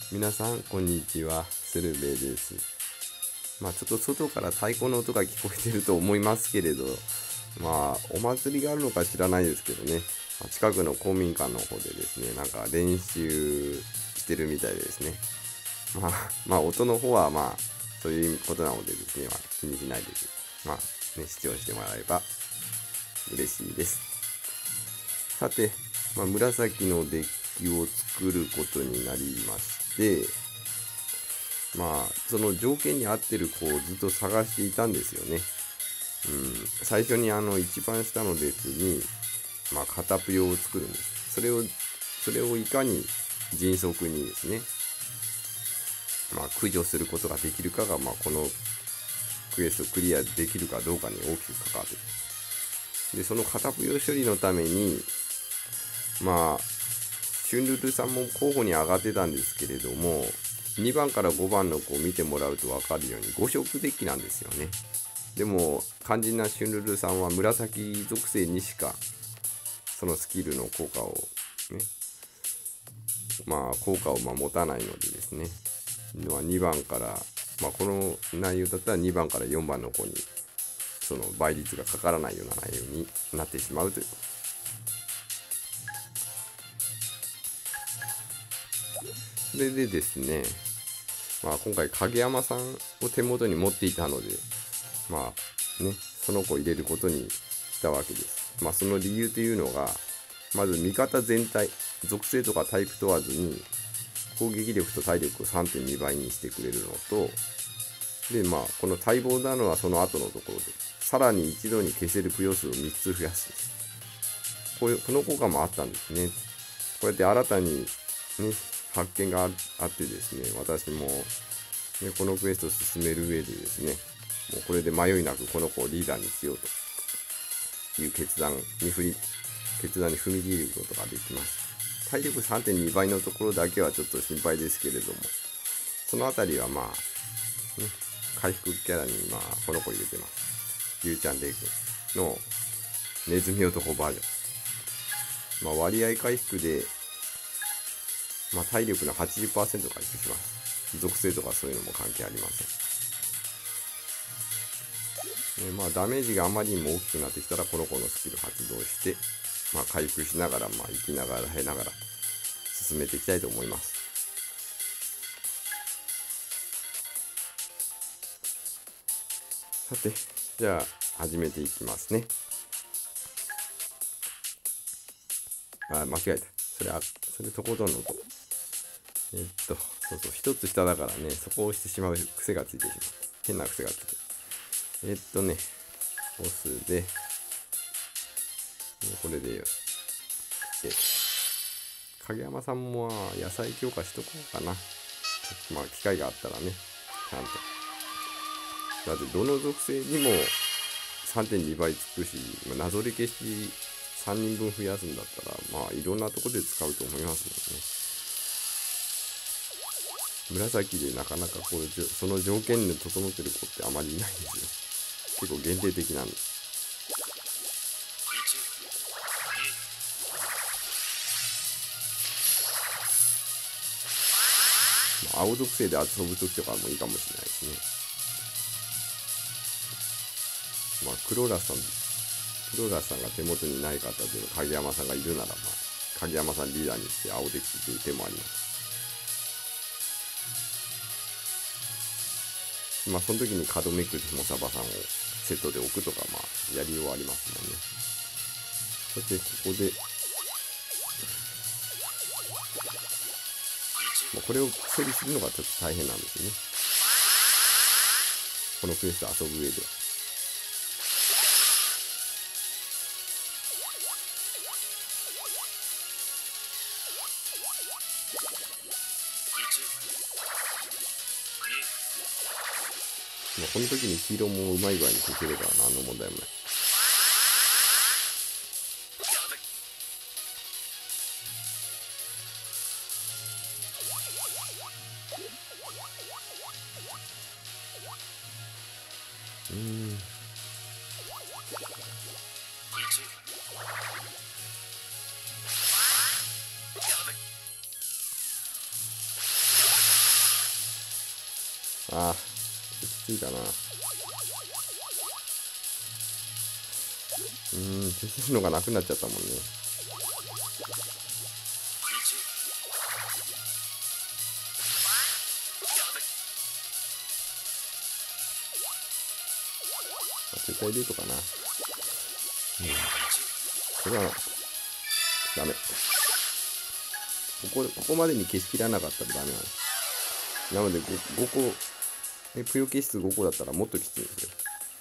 皆さんこんにちは、スルベです。ちょっと外から太鼓の音が聞こえてると思いますけれど、お祭りがあるのか知らないですけどね、近くの公民館の方でですね、なんか練習してるみたいでですね。音の方はそういうことなのでですね、気にしないで視聴してもらえば嬉しいです。さて、紫のデッキを作ることになりまして、その条件に合ってる子をずっと探していたんですよね。最初に一番下の列に、片ぷよを作るんです。それをいかに迅速にですね、駆除することができるかが、このクエストをクリアできるかどうかに大きく関わっている。で、その片ぷよ処理のために、シュンルルさんも候補に上がってたんですけれども、2番から5番の子を見てもらうと分かるように5色デッキなんですよね。でも肝心なシュンルルさんは紫属性にしかそのスキルの効果をね、効果を持たないのでですね、2番から、この内容だったら2番から4番の子にその倍率がかからないような内容になってしまうということ。それでですね、今回影山さんを手元に持っていたので、その子を入れることにしたわけです。その理由というのが、まず味方全体、属性とかタイプ問わずに攻撃力と体力を 3.2 倍にしてくれるのと、でこの待望なのはその後のところで、さらに一度に消せるぷよ数を3つ増やすです。この効果もあったんですね。こうやって新たに、発見があってですね、私も、このクエストを進める上でですね、もうこれで迷いなくこの子をリーダーにしようという決断に踏み切ることができます。体力 3.2 倍のところだけはちょっと心配ですけれども、そのあたりは回復キャラにこの子入れてます。ゆうちゃんレイ君のネズミ男バージョン。割合回復で、体力の 80% 回復します。属性とかそういうのも関係ありません。ダメージがあまりにも大きくなってきたら、この子のスキル発動して、回復しながら、生きながら経ながら進めていきたいと思います。さて、じゃあ始めていきますね。間違えた。それとことんの音。そう一つ下だからね、そこを押してしまう癖がついてしまう。変な癖がついてる。押すで、これでよし。影山さんも野菜強化しとこうかな。機会があったらね、ちゃんと。だってどの属性にも 3.2 倍つくし、なぞり消し3人分増やすんだったら、いろんなとこで使うと思いますもんね。紫でなかなかその条件で整ってる子ってあまりいないんですよ。結構限定的なんです。青属性で遊ぶときとかもいいかもしれないですね。クローラさんが手元にない方で影山さんがいるなら、影山さんリーダーにして青デッキという手もあります。その時にカドメクテモサバさんをセットで置くとか、やりようありますもんね。そしてここで、これを処理するのがちょっと大変なんですよね。このクエスト遊ぶ上では。この時に黄色もうまい具合に消せれば何の問題もない。 ああ、きついかな。消せるのがなくなっちゃったもんね。絶対ルートかな。これはダメ。ここまでに消しきらなかったらダメなんです。なので 5個ぷよ消し数5個だったらもっときついんですよ。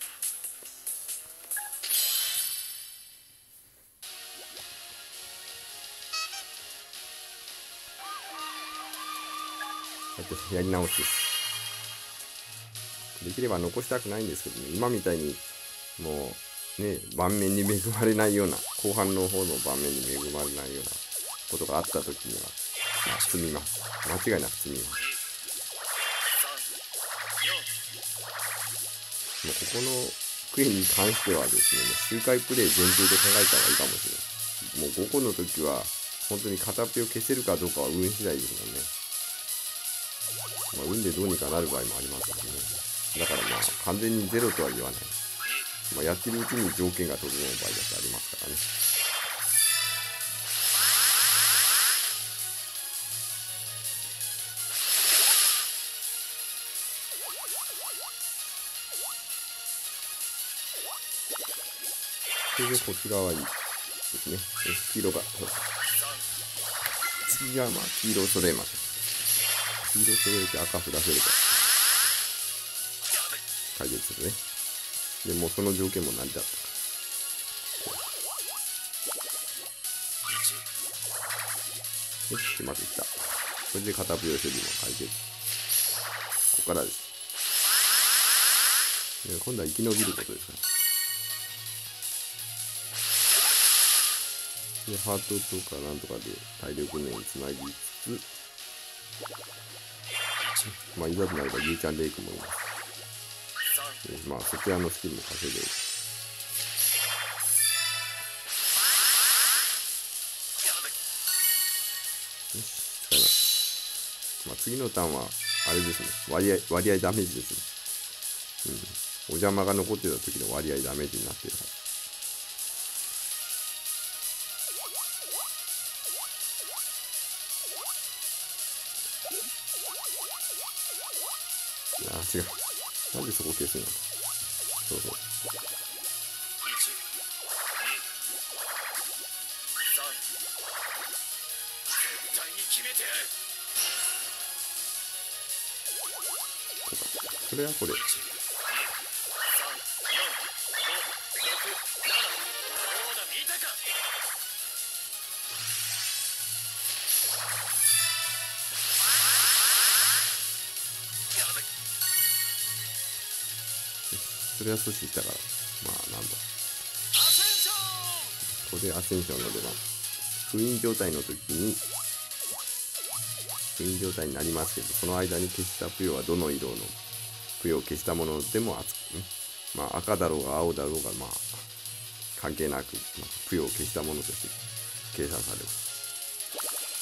やり直しです。できれば残したくないんですけどね、今みたいにもうね、盤面に恵まれないような、後半の方の盤面に恵まれないようなことがあった時には、まあ、積みます。間違いなく積みます。もうここのクエに関してはですね、もう周回プレイ前提で考えた方がいいかもしれない。もう5個の時は、本当に片手を消せるかどうかは運次第ですもんね。まあ、運でどうにかなる場合もありますからね。だからまあ、完全にゼロとは言わない。まあ、やってるうちに条件が整う場合だってありますからね。それでこっち側はいいですね。黄色が、次はまあ黄色を揃えましょう。黄色揃えて赤振らせるか。解決するね。でもうその条件も成り立った。よし、うまくいった。これで片ぷよ処理も解決。ここからです。で今度は生き延びることですから。で、ハートとかなんとかで体力面につなぎつつ、まあ、いざとなればゆうちゃんレイクもいます。でまあ、そちらのスキルも稼いでる。よし、使います。まあ、次のターンは、あれですね。割合ダメージですね。お邪魔が残ってた時の割合ダメージになってるはず。違う。なんでそこ消すの？そうそう。それはこれ。それは阻止したから、まあなんだ。ここでアセンションの出番。封印状態の時に、封印状態になりますけど、その間に消したぷよはどの色のぷよを消したものでも扱うね。まあ赤だろうが青だろうが、まあ関係なく、ぷよを消したものとして計算されます。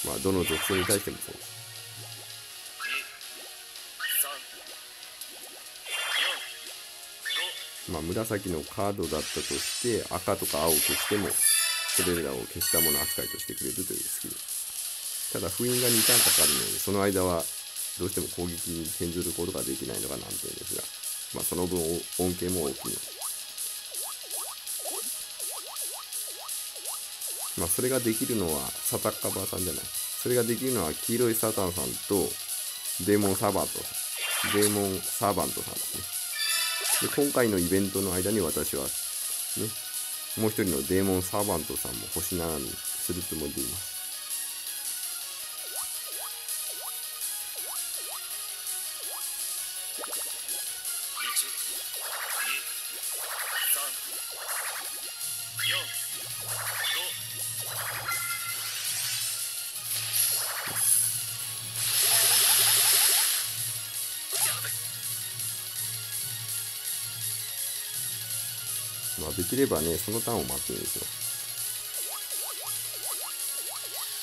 まあどの属性に対してもそうです。まあ、紫のカードだったとして赤とか青を消してもそれらを消したもの扱いとしてくれるというスキル。ただ封印が2ターンかかるのでその間はどうしても攻撃に転ずることができないのが難点ですが、まあ、その分恩恵も大きいの。まあそれができるのはサタッカバーさんじゃない。それができるのは黄色いサタンさんとデーモンサーバントさん。デーモンサーバントさんですね。で今回のイベントの間に私はね、もう一人のデーモンサーバントさんも星7にするつもりでいます。まあできればね、そのターンを待つんです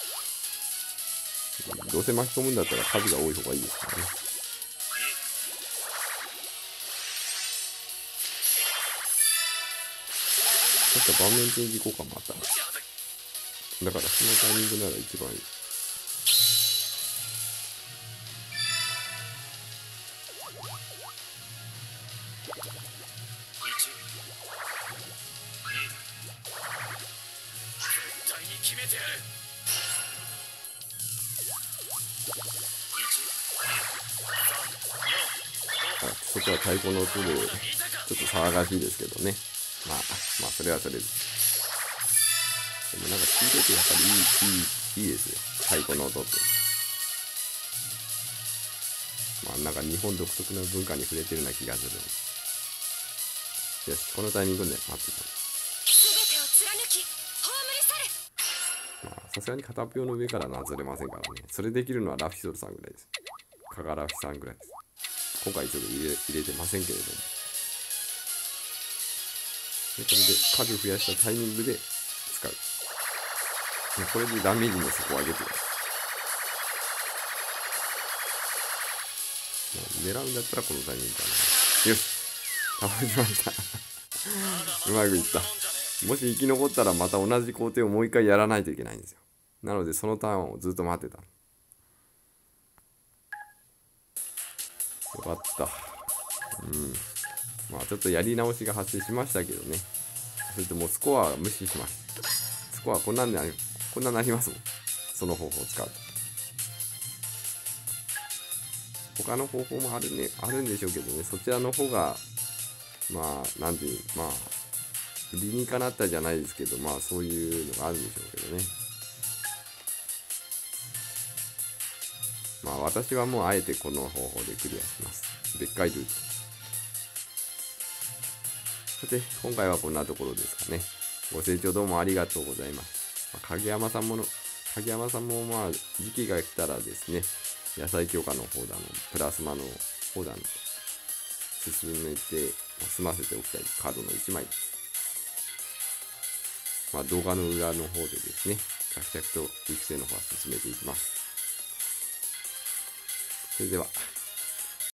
よ。どうせ巻き込むんだったら数が多い方がいいですからね。 盤面チェンジ効果もあったな。だからそのタイミングなら一番いい。そこは太鼓の音でちょっと騒がしいですけどね。まあそれはそれです。でもなんか聞いててやっぱりいいですよ、太鼓の音って。なんか日本独特の文化に触れてるような気がする。よし、このタイミングで待ってた。さすがに片手の上からなずれませんからね。それできるのはラフィソルさんぐらいです。カガラフィさんぐらいです。今回ちょっと入れてませんけれども。でこれで数増やしたタイミングで使う。これでダメージの底を上げてください。狙うんだったらこのタイミングかな。よし、倒しましたうまくいった。もし生き残ったらまた同じ工程をもう一回やらないといけないんですよ。なのでそのターンをずっと待ってた。よかった。ちょっとやり直しが発生しましたけどね。それともうスコアは無視しました。スコアこんなになりますもん。その方法を使うと。他の方法もあるんでしょうけどね。そちらの方がなんていう理にかなったじゃないですけど、そういうのがあるんでしょうけどね。私はもうあえてこの方法でクリアします。別海ルート。さて、今回はこんなところですかね。ご清聴どうもありがとうございます。影山さんも時期が来たらですね、野菜強化の方だの、プラスマの方だの、進めて、済ませておきたいカードの1枚です。動画の裏の方でですね、着々と育成の方は進めていきます。それでは。